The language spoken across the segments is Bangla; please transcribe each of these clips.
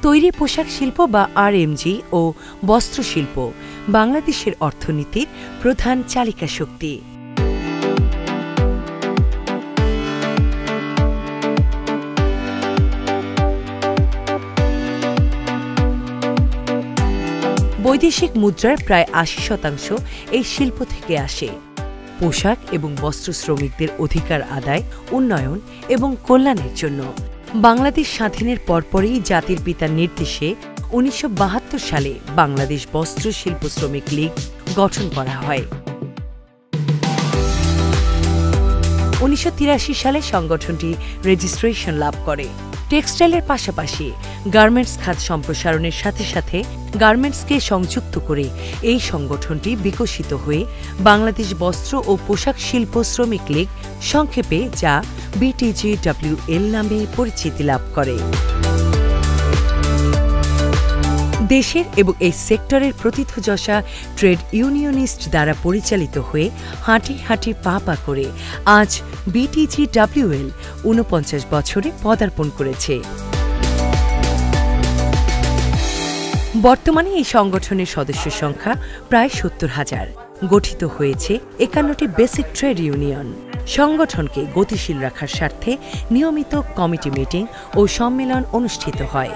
তৈরি পোশাক শিল্প বা আরএমজি ও বস্ত্রশিল্প বাংলাদেশের অর্থনীতির প্রধান চালিকা শক্তি। বৈদেশিক মুদ্রার প্রায় ৮০% এই শিল্প থেকে আসে। পোশাক এবং বস্ত্র শ্রমিকদের অধিকার আদায়, উন্নয়ন এবং কল্যাণের জন্য বাংলাদেশ স্বাধীনের পরপরই জাতির পিতার নির্দেশে ১৯৭২ সালে বাংলাদেশ বস্ত্র শিল্প শ্রমিক লীগ গঠন করা হয়। ১৯৮৩ সালে সংগঠনটি রেজিস্ট্রেশন লাভ করে। টেক্সটাইলের পাশাপাশি গার্মেন্টস খাত সম্প্রসারণের সাথে সাথে গার্মেন্টসকে সংযুক্ত করে এই সংগঠনটি বিকশিত হয়ে বাংলাদেশ বস্ত্র ও পোশাক শিল্প শ্রমিক লীগ, সংক্ষেপে যা BTGWL নামে পরিচিতি লাভ করে। দেশের এবং এই সেক্টরের প্রথিতযশা ট্রেড ইউনিয়নিস্ট দ্বারা পরিচালিত হয়ে হাঁটি হাঁটি পা পা করে আজ BTGWL ৪৯ বছরে পদার্পণ করেছে। বর্তমানে এই সংগঠনের সদস্য সংখ্যা প্রায় ৭০,০০০। গঠিত হয়েছে ৫১টি বেসিক ট্রেড ইউনিয়ন। সংগঠনকে গতিশীল রাখার স্বার্থে নিয়মিত কমিটি মিটিং ও সম্মেলন অনুষ্ঠিত হয়।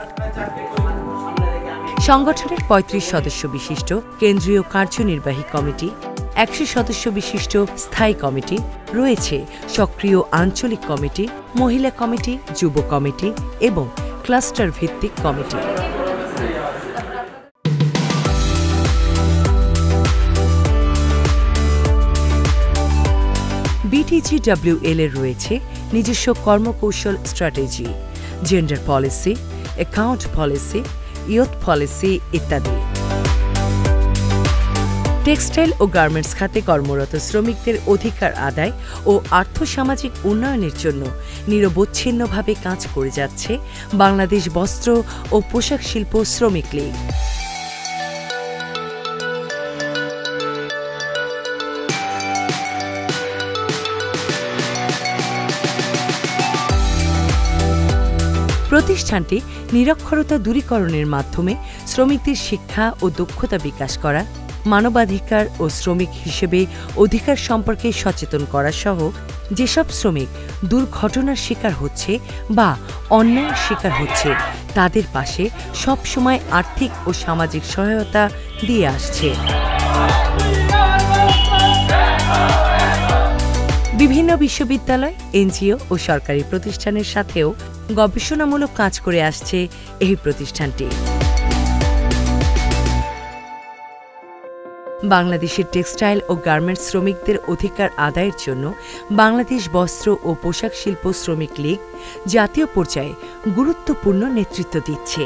সংগঠনের ৩৫ সদস্য বিশিষ্ট কেন্দ্রীয় কার্যনির্বাহী কমিটি, ১০০ সদস্য বিশিষ্ট স্থায়ী কমিটি, রয়েছে সক্রিয় আঞ্চলিক কমিটি, মহিলা কমিটি, যুব কমিটি এবং ক্লাস্টার ভিত্তিক কমিটি। BTGWL এর রয়েছে নিজস্ব কর্মকৌশল strategy, gender policy, account policy, youth policy ইত্যাদি। টেক্সটাইল ও গার্মেন্টস খাতে কর্মরত শ্রমিকদের অধিকার আদায় ও আর্থসামাজিক উন্নয়নের জন্য নিরবচ্ছিন্নভাবে কাজ করে যাচ্ছে বাংলাদেশ বস্ত্র ও পোশাক শিল্প শ্রমিক লীগ। প্রতিষ্ঠানটি নিরক্ষরতা দূরীকরণের মাধ্যমে শ্রমিকদের শিক্ষা ও দক্ষতা বিকাশ করা, মানবাধিকার ও শ্রমিক হিসেবে অধিকার সম্পর্কে সচেতন করা সহ যেসব শ্রমিক দুর্ঘটনার শিকার হচ্ছে বা অন্যায়ের শিকার হচ্ছে তাদের পাশে সবসময় আর্থিক ও সামাজিক সহায়তা দিয়ে আসছে। বিভিন্ন বিশ্ববিদ্যালয়, এনজিও ও সরকারি প্রতিষ্ঠানের সাথেও গবেষণামূলক কাজ করে আসছে এই প্রতিষ্ঠানটি। বাংলাদেশের টেক্সটাইল ও গার্মেন্টস শ্রমিকদের অধিকার আদায়ের জন্য বাংলাদেশ বস্ত্র ও পোশাক শিল্প শ্রমিক লীগ জাতীয় পর্যায়ে গুরুত্বপূর্ণ নেতৃত্ব দিচ্ছে।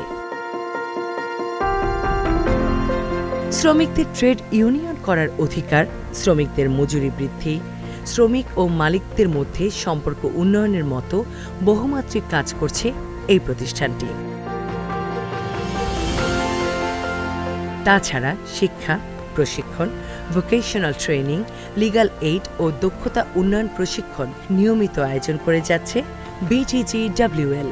শ্রমিকদের ট্রেড ইউনিয়ন করার অধিকার, শ্রমিকদের মজুরি বৃদ্ধি, শ্রমিক ও মালিকদের মধ্যে সম্পর্ক উন্নয়নের মতো বহুমাত্রিক কাজ করছে এই প্রতিষ্ঠানটি। তাছাড়া শিক্ষা, প্রশিক্ষণ, ভোকেশনাল ট্রেনিং, লিগ্যাল এইড ও দক্ষতা উন্নয়ন প্রশিক্ষণ নিয়মিত আয়োজন করে যাচ্ছে BTGWL।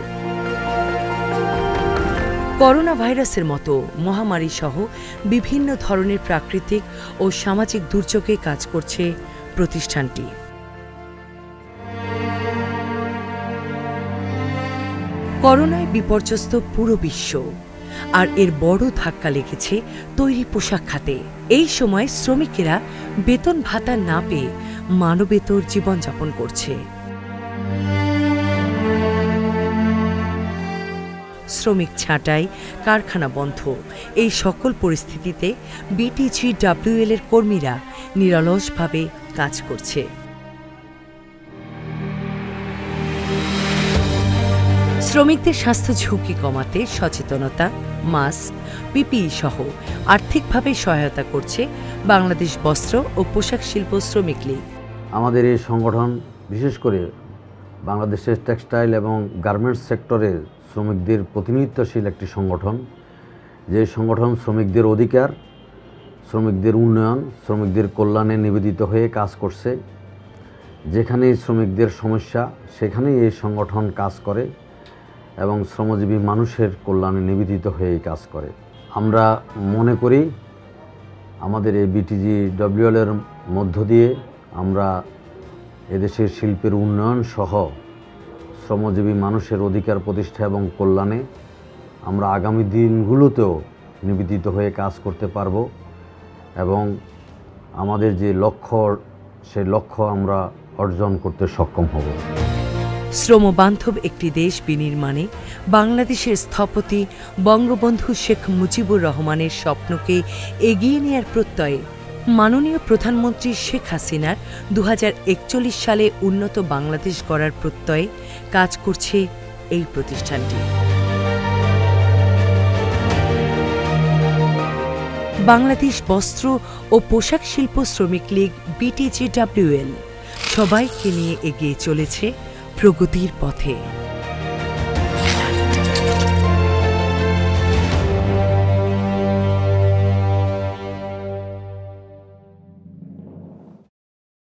করোনা ভাইরাসের মতো মহামারী সহ বিভিন্ন ধরনের প্রাকৃতিক ও সামাজিক দুর্যোগে কাজ করছে প্রতিষ্ঠানটি। করোনায় বিপর্যস্ত পুরো বিশ্ব, আর এর বড় ধাক্কা লেগেছে তৈরি পোশাক খাতে। এই সময় শ্রমিকেরা বেতন ভাতা না পেয়ে মানবেতর জীবনযাপন করছে। শ্রমিক ছাঁটাই, কারখানা বন্ধ, এই সকল পরিস্থিতিতে BTGWL এর কর্মীরা নিরলসভাবে কাজ করছে। শ্রমিকদের স্বাস্থ্য ঝুঁকি কমাতে সচেতনতা, মাস্ক, পিপিই সহ আর্থিকভাবে সহায়তা করছে বাংলাদেশ বস্ত্র ও পোশাক শিল্প শ্রমিক লীগ। আমাদের এই সংগঠন বিশেষ করে বাংলাদেশের টেক্সটাইল এবং গার্মেন্টস সেক্টরের শ্রমিকদের প্রতিনিধিত্বশীল একটি সংগঠন, যে সংগঠন শ্রমিকদের অধিকার, শ্রমিকদের উন্নয়ন, শ্রমিকদের কল্যাণে নিবেদিত হয়ে কাজ করছে। যেখানেই শ্রমিকদের সমস্যা সেখানেই এই সংগঠন কাজ করে এবং শ্রমজীবী মানুষের কল্যাণে নিবেদিত হয়ে এই কাজ করে। আমরা মনে করি আমাদের এই BTGWL এর মধ্য দিয়ে আমরা এদেশের শিল্পের উন্নয়ন সহ শ্রমজীবী মানুষের অধিকার প্রতিষ্ঠা এবং কল্যাণে আমরা আগামী দিনগুলোতেও নিবেদিত হয়ে কাজ করতে পারব এবং আমাদের যে লক্ষ্য সেই লক্ষ্য আমরা অর্জন করতে সক্ষম হব। শ্রমবান্ধব একটি দেশ বিনির্মাণে বাংলাদেশের স্থপতি বঙ্গবন্ধু শেখ মুজিবুর রহমানের স্বপ্নকে এগিয়ে নেয়ার প্রত্যয়ে মাননীয় প্রধানমন্ত্রী শেখ হাসিনার 2041 সালে উন্নত বাংলাদেশ গড়ার প্রত্যয়ে কাজ করছে এই প্রতিষ্ঠানটি। বাংলাদেশ বস্ত্র ও পোশাক শিল্প শ্রমিক লীগ BTGWL সবাইকে নিয়ে এগিয়ে চলেছে প্রগতির পথে।